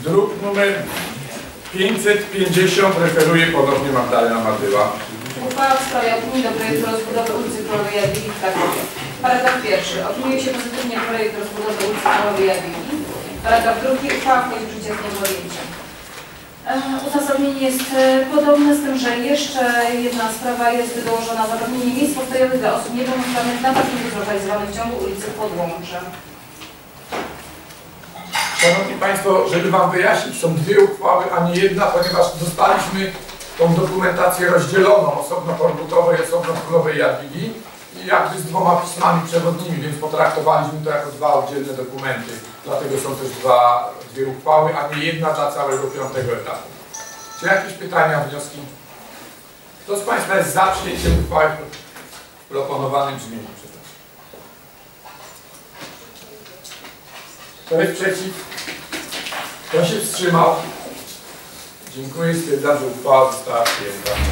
Druk numer 550 referuje ponownie Magdalena Matyła. Uchwała w sprawie opinii do projektu rozbudowy ulicy Królowej Jadwigi w Krakowie. Paragraf pierwszy. Opiniuje się pozytywnie projekt rozbudowy ulicy Królowej Jadwigi. Paragraf drugi. Uchwała wchodzi w życie z dniem podjęcia. Uzasadnienie jest podobne, z tym, że jeszcze jedna sprawa jest dołożona: zapewnienie miejsc postojowych dla osób niepełnosprawnych na parkingu zlokalizowanym w ciągu ulicy Podłącze. Szanowni Państwo, żeby Wam wyjaśnić, są dwie uchwały, a nie jedna, ponieważ dostaliśmy tą dokumentację rozdzieloną, osobno Korbutowej, osobno Królowej Jadwigi i jakby z dwoma pismami przewodnimi, więc potraktowaliśmy to jako dwa oddzielne dokumenty. Dlatego są też dwie uchwały, a nie jedna dla całego 5. etapu. Czy jakieś pytania, wnioski? Kto z Państwa jest za przyjęciem uchwały w proponowanym brzmieniu? Kto jest przeciw? Kto się wstrzymał? Dziękuję. Stwierdzam, że uchwała została przyjęta.